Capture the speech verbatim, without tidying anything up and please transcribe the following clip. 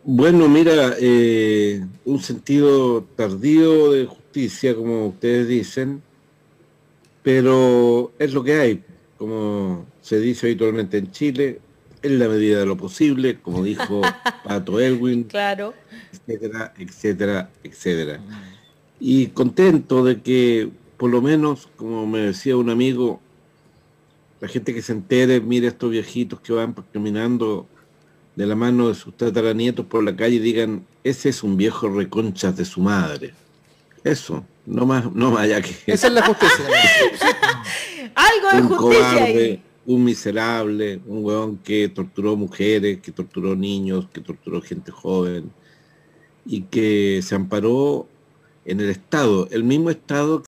Bueno, mira, eh, un sentido tardío de justicia, como ustedes dicen, pero es lo que hay, como se dice habitualmente en Chile, en la medida de lo posible, como dijo Pato Elwin, Claro. etcétera, etcétera, etcétera. Y contento de que, por lo menos, como me decía un amigo, la gente que se entere, mire a estos viejitos que van caminando de la mano de sus tataranietos por la calle y digan, ese es un viejo reconchas de su madre. Eso, no más, no más allá que Esa es eso. la justicia también. Sí. Algo de Un justicia cobarde, ahí. un miserable, un huevón que torturó mujeres, que torturó niños, que torturó gente joven y que se amparó en el Estado, el mismo Estado